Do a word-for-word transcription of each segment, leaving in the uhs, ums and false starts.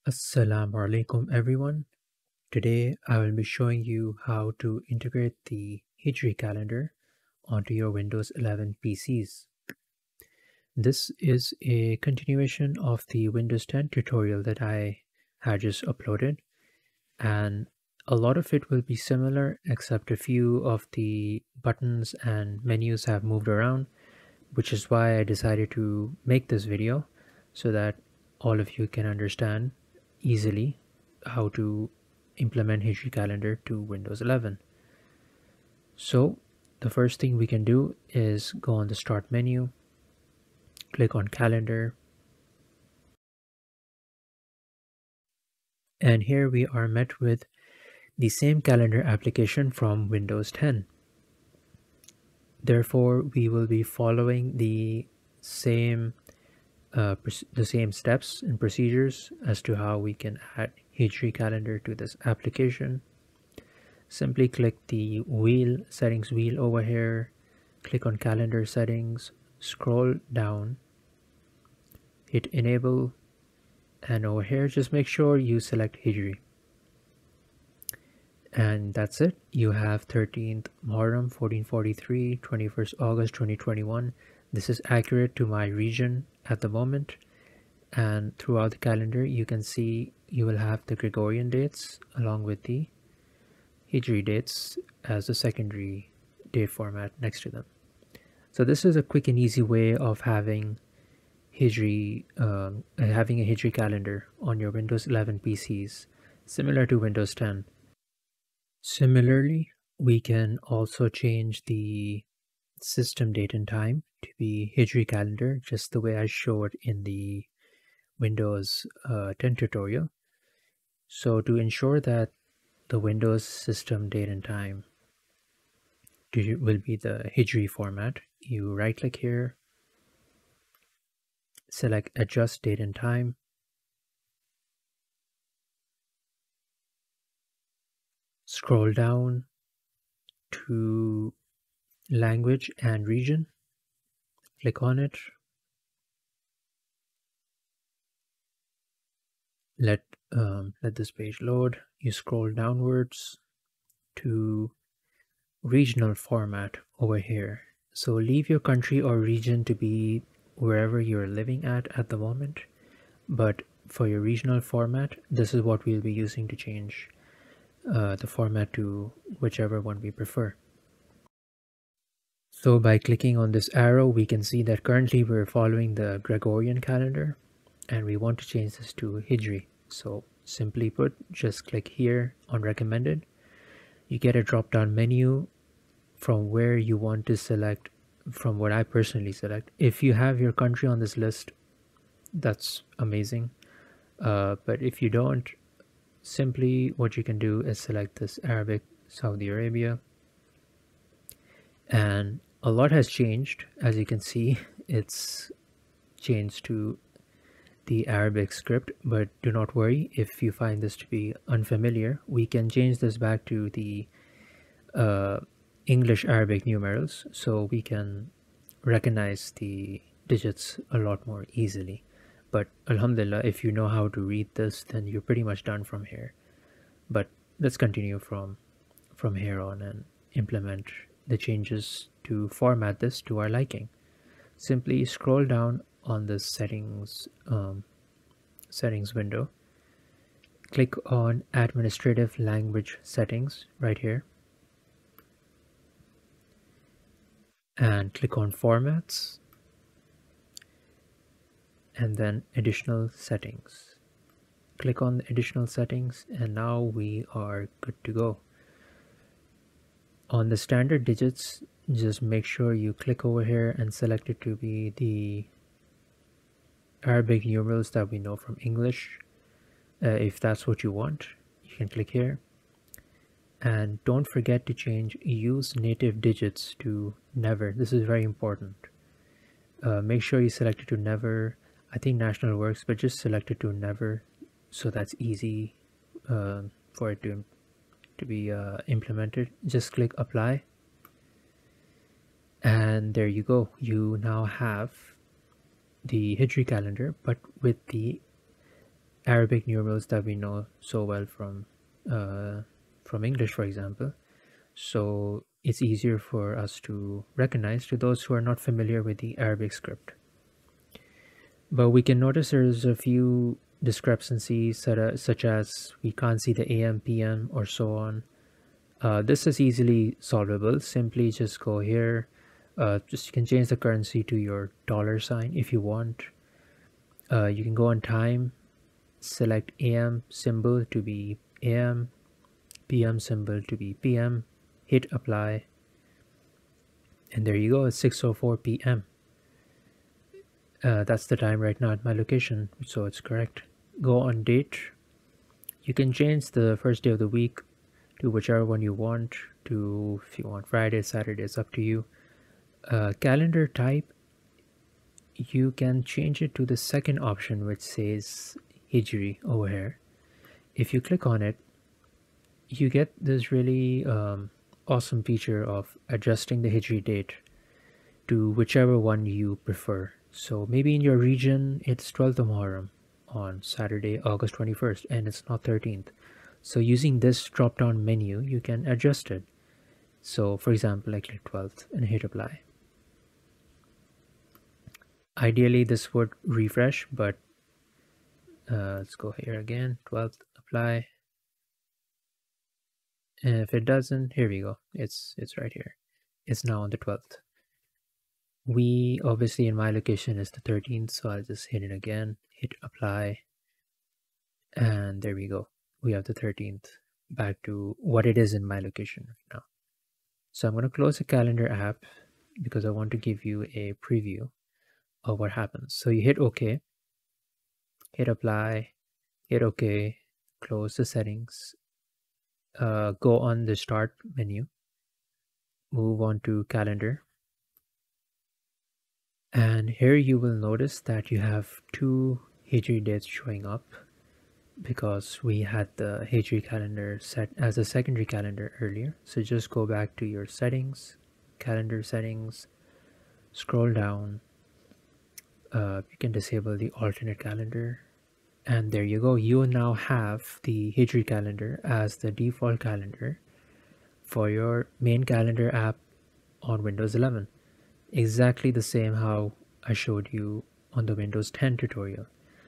As-salamu alaykum everyone. Today I will be showing you how to integrate the Hijri calendar onto your Windows eleven P Cs. This is a continuation of the Windows ten tutorial that I had just uploaded, and a lot of it will be similar except a few of the buttons and menus have moved around, which is why I decided to make this video so that all of you can understand easily how to implement Hijri calendar to Windows eleven. So the first thing we can do is go on the start menu, click on calendar, and here we are met with the same calendar application from Windows ten. Therefore, we will be following the same uh, the same steps and procedures as to how we can add Hijri calendar to this application. Simply click the wheel settings wheel over here, click on calendar settings, scroll down, hit enable, and over here just make sure you select Hijri. And that's it. You have thirteenth Muharram fourteen forty-three, twenty-first August twenty twenty-one. This is accurate to my region at the moment, and throughout the calendar you can see you will have the Gregorian dates along with the Hijri dates as a secondary date format next to them. So this is a quick and easy way of having Hijri, um, having a Hijri calendar on your Windows eleven P Cs, similar to Windows ten. Similarly, we can also change the system date and time to be Hijri calendar, just the way I showed in the Windows uh, ten tutorial. So to ensure that the Windows system date and time will be the Hijri format, you right click here, select adjust date and time, scroll down to language and region, click on it, let um, let this page load. You scroll downwards to regional format over here. So leave your country or region to be wherever you're living at at the moment, but for your regional format, this is what we'll be using to change uh, the format to whichever one we prefer. So by clicking on this arrow, we can see that currently we're following the Gregorian calendar and we want to change this to Hijri. So simply put, just click here on recommended. You get a drop down menu from where you want to select, from what I personally select. If you have your country on this list, that's amazing. Uh, but if you don't, simply what you can do is select this Arabic Saudi Arabia. And a lot has changed. As you can see, it's changed to the Arabic script, but do not worry if you find this to be unfamiliar. We can change this back to the uh, English Arabic numerals, so we can recognize the digits a lot more easily. But alhamdulillah, if you know how to read this, then you're pretty much done from here. But let's continue from from here on and implement the changes to format this to our liking. Simply scroll down on the settings um, settings window, click on administrative language settings right here, and click on formats, and then additional settings. Click on additional settings, and now we are good to go. On the standard digits, just make sure you click over here and select it to be the Arabic numerals that we know from English. Uh, if that's what you want, you can click here. And don't forget to change use native digits to never. This is very important. Uh, make sure you select it to never. I think national works, but just select it to never, so that's easy uh, for it to to be uh, implemented. Just click apply, and there you go. You now have the Hijri calendar, but with the Arabic numerals that we know so well from uh, from English, for example. So it's easier for us to recognize to those who are not familiar with the Arabic script. But we can notice there's a few discrepancies such as we can't see the A M, P M, or so on. Uh, this is easily solvable. Simply just go here. Uh, just you can change the currency to your dollar sign if you want. Uh, you can go on time, select A M symbol to be A M, P M symbol to be P M, hit apply, and there you go. It's six oh four P M Uh, that's the time right now at my location, so it's correct. Go on date. You can change the first day of the week to whichever one you want. To if you want Friday, Saturday, it's up to you. Uh, calendar type, you can change it to the second option, which says Hijri over here. If you click on it, you get this really um, awesome feature of adjusting the Hijri date to whichever one you prefer. So maybe in your region it's twelfth of Muharram on Saturday, August twenty-first, and it's not thirteenth. So using this drop down menu, you can adjust it. So for example, I click twelfth and hit apply. Ideally this would refresh, but uh, let's go here again, twelfth, apply. And if it doesn't, here we go, it's it's right here. It's now on the twelfth. We obviously in my location is the thirteenth, so I'll just hit it again, hit apply, and there we go. We have the thirteenth back to what it is in my location right now. So I'm going to close the calendar app because I want to give you a preview of what happens. So you hit OK, hit apply, hit OK, close the settings, uh, go on the start menu, move on to calendar. And here you will notice that you have two Hijri dates showing up because we had the Hijri calendar set as a secondary calendar earlier. So just go back to your settings, calendar settings, scroll down. Uh, you can disable the alternate calendar. And there you go. You now have the Hijri calendar as the default calendar for your main calendar app on Windows eleven. Exactly the same how I showed you on the Windows ten tutorial.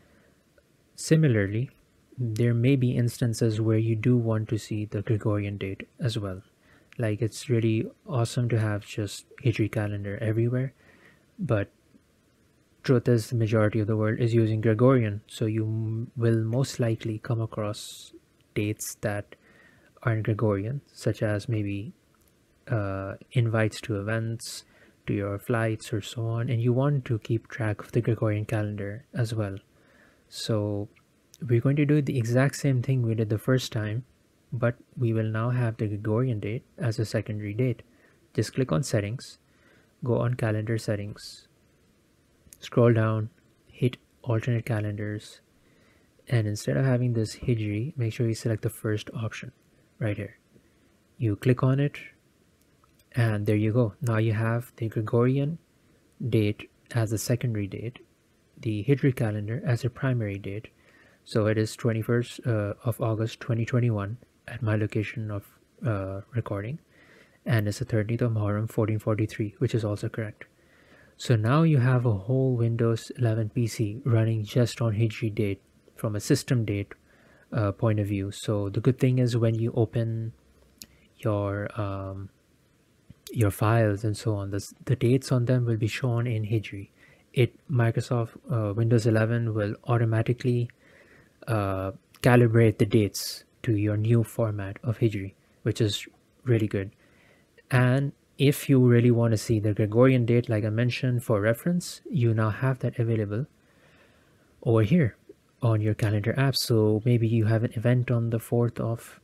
Similarly, there may be instances where you do want to see the Gregorian date as well. Like it's really awesome to have just Hijri calendar everywhere, but truth is the majority of the world is using Gregorian, so you will most likely come across dates that are in Gregorian, such as maybe uh, invites to events, to your flights or so on, and you want to keep track of the Gregorian calendar as well. So we're going to do the exact same thing we did the first time, but we will now have the Gregorian date as a secondary date. Just click on settings, go on calendar settings, scroll down, hit alternate calendars, and instead of having this Hijri, make sure you select the first option right here. You click on it, and there you go. Now you have the Gregorian date as a secondary date, the Hijri calendar as a primary date. So it is twenty-first uh, of August twenty twenty-one at my location of uh, recording, and it's the thirteenth of Muharram fourteen forty-three, which is also correct. So now you have a whole Windows eleven P C running just on Hijri date from a system date uh, point of view. So the good thing is when you open your um, your files and so on, this, the dates on them will be shown in Hijri. It Microsoft uh, Windows eleven will automatically uh, calibrate the dates to your new format of Hijri, which is really good. And if you really want to see the Gregorian date, like I mentioned, for reference, you now have that available over here on your calendar app. So maybe you have an event on the fourth of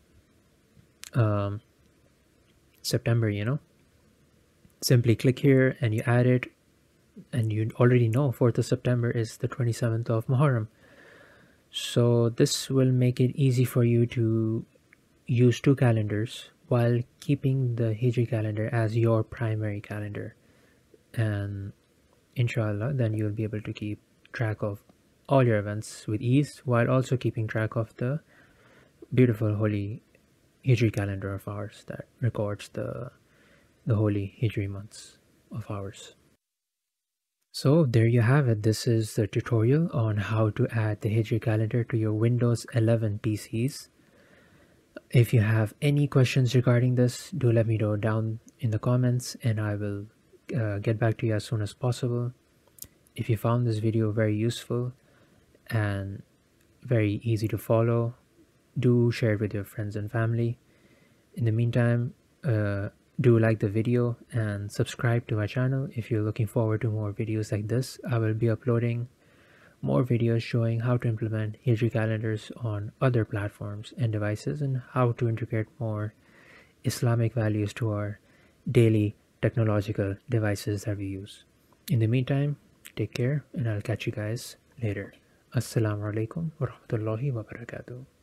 um, September, you know, simply click here and you add it, and you already know fourth of September is the twenty-seventh of Muharram. So this will make it easy for you to use two calendars while keeping the Hijri calendar as your primary calendar, and inshallah then you'll be able to keep track of all your events with ease, while also keeping track of the beautiful holy Hijri calendar of ours that records the the holy Hijri months of ours. So there you have it. This is the tutorial on how to add the Hijri calendar to your Windows eleven P Cs. If you have any questions regarding this, do let me know down in the comments and I will uh, get back to you as soon as possible. If you found this video very useful and very easy to follow, do share it with your friends and family. In the meantime, uh, do like the video and subscribe to my channel if you're looking forward to more videos like this. I will be uploading more videos showing how to implement Hijri calendars on other platforms and devices and how to integrate more Islamic values to our daily technological devices that we use. In the meantime, take care and I'll catch you guys later. As-salamu alaykum wa rahmatullahi wa barakatuh.